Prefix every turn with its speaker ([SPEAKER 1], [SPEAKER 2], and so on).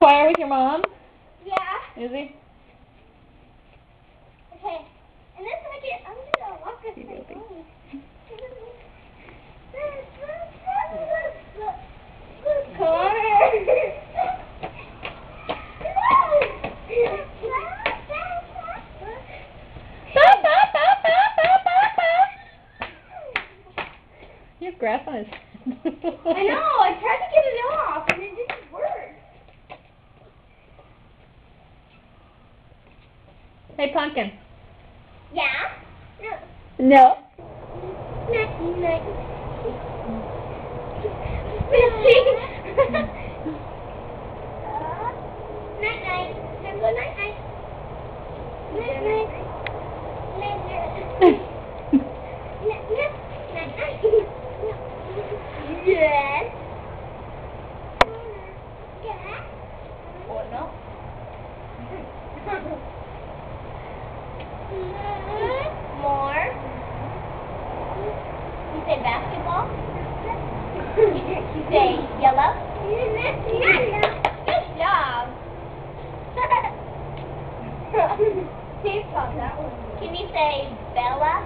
[SPEAKER 1] Choir with your mom?
[SPEAKER 2] Yeah.
[SPEAKER 1] Is he?
[SPEAKER 2] Okay. And then I'm gonna walk with my phone.
[SPEAKER 1] He has grass on his head.
[SPEAKER 2] I know, I tried to get it off and it didn't work.
[SPEAKER 1] Hey, Pumpkin.
[SPEAKER 2] Yeah?
[SPEAKER 1] No.
[SPEAKER 2] Night, night. Night, night. Time to go night, night. Night, night. Night, night. Night, night. Night, night. Yes. Yeah.
[SPEAKER 1] What, no?
[SPEAKER 2] More. You say basketball? You say yellow? Good job. Steve caught that one. Can you say Bella?